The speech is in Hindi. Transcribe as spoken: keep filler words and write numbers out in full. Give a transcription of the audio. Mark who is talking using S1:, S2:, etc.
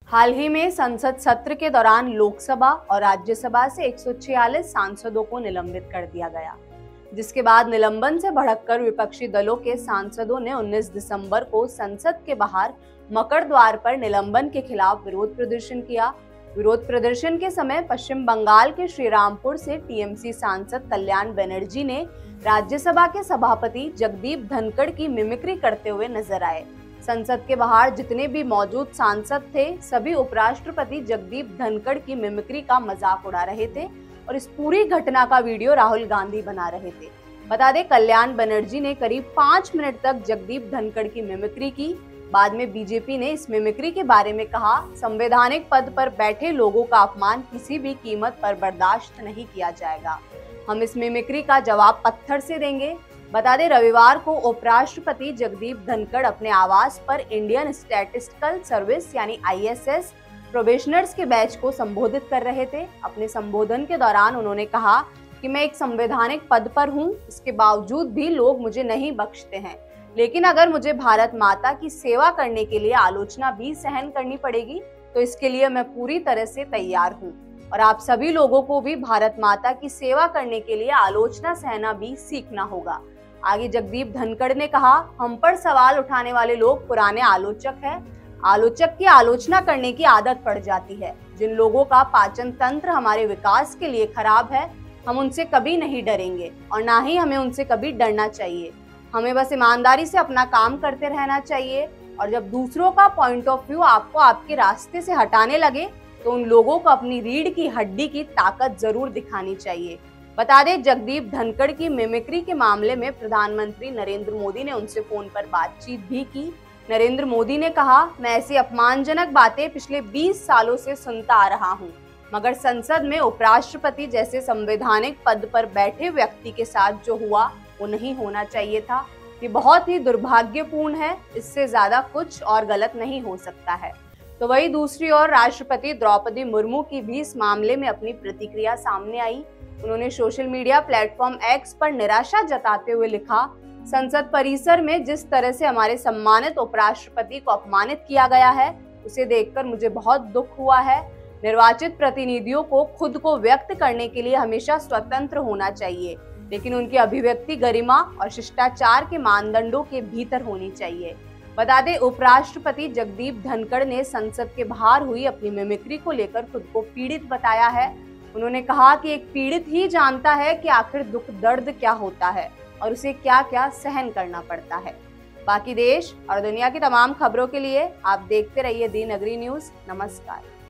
S1: हाल ही में संसद सत्र के दौरान लोकसभा और राज्यसभा से एक सौ छियालीस सांसदों को निलंबित कर दिया गया, जिसके बाद निलंबन से भड़ककर विपक्षी दलों के सांसदों ने उन्नीस दिसंबर को संसद के बाहर मकर द्वार पर निलंबन के खिलाफ विरोध प्रदर्शन किया। विरोध प्रदर्शन के समय पश्चिम बंगाल के श्रीरामपुर से टीएमसी सांसद कल्याण बनर्जी ने राज्यसभा के सभापति जगदीप धनखड़ की मिमिक्री करते हुए नजर आए। संसद के बाहर जितने भी मौजूद सांसद थे, सभी उपराष्ट्रपति जगदीप धनखड़ की मिमिक्री का मजाक उड़ा रहे थे और इस पूरी घटना का वीडियो राहुल गांधी बना रहे थे। बता दें, कल्याण बनर्जी ने करीब पाँच मिनट तक जगदीप धनखड़ की मिमिक्री की। बाद में बीजेपी ने इस मिमिक्री के बारे में कहा, संवैधानिक पद पर बैठे लोगों का अपमान किसी भी कीमत पर बर्दाश्त नहीं किया जाएगा। हम इस मिमिक्री का जवाब पत्थर से देंगे। बता दें, रविवार को उपराष्ट्रपति जगदीप धनखड़ अपने आवास पर इंडियन स्टैटिस्टिकल सर्विस यानी आई एस एस प्रोबेशनर्स के बैच को संबोधित कर रहे थे। अपने संबोधन के दौरान उन्होंने कहा कि मैं एक संवैधानिक पद पर हूं, इसके बावजूद भी लोग मुझे नहीं बख्शते हैं, लेकिन अगर मुझे भारत माता की सेवा करने के लिए आलोचना भी सहन करनी पड़ेगी तो इसके लिए मैं पूरी तरह से तैयार हूं और आप सभी लोगों को भी भारत माता की सेवा करने के लिए आलोचना सहना भी सीखना होगा। आगे जगदीप धनखड़ ने कहा, हम पर सवाल उठाने वाले लोग पुराने आलोचक हैं। आलोचक की आलोचना करने की आदत पड़ जाती है। जिन लोगों का पाचन तंत्र हमारे विकास के लिए खराब है, हम उनसे कभी नहीं डरेंगे और ना ही हमें उनसे कभी डरना चाहिए। हमें बस ईमानदारी से अपना काम करते रहना चाहिए और जब दूसरों का पॉइंट ऑफ व्यू आपको आपके रास्ते से हटाने लगे तो उन लोगों को अपनी रीढ़ की हड्डी की ताकत जरूर दिखानी चाहिए। बता दें, जगदीप धनखड़ की मिमिक्री के मामले में प्रधानमंत्री नरेंद्र मोदी ने उनसे फोन पर बातचीत भी की। नरेंद्र मोदी ने कहा, मैं ऐसी अपमानजनक बातें पिछले बीस सालों से सुनता आ रहा हूं, मगर संसद में उपराष्ट्रपति जैसे संवैधानिक पद पर बैठे व्यक्ति के साथ जो हुआ वो नहीं होना चाहिए था। ये बहुत ही दुर्भाग्यपूर्ण है, इससे ज्यादा कुछ और गलत नहीं हो सकता है। तो वही दूसरी ओर राष्ट्रपति द्रौपदी मुर्मू की भी इस मामले में अपनी प्रतिक्रिया सामने आई। उन्होंने सोशल मीडिया प्लेटफॉर्म एक्स पर निराशा जताते हुए लिखा, संसद परिसर में जिस तरह से हमारे सम्मानित उपराष्ट्रपति को अपमानित किया गया है, उसे देखकर मुझे बहुत दुख हुआ है। निर्वाचित प्रतिनिधियों को खुद को व्यक्त करने के लिए हमेशा स्वतंत्र होना चाहिए, लेकिन उनकी अभिव्यक्ति गरिमा और शिष्टाचार के मानदंडों के भीतर होनी चाहिए। बता दें, उपराष्ट्रपति जगदीप धनखड़ ने संसद के बाहर हुई अपनी मिमिक्री को लेकर खुद को पीड़ित बताया है। उन्होंने कहा कि एक पीड़ित ही जानता है कि आखिर दुख दर्द क्या होता है और उसे क्या क्या सहन करना पड़ता है। बाकी देश और दुनिया की तमाम खबरों के लिए आप देखते रहिए दी नगरी न्यूज। नमस्कार।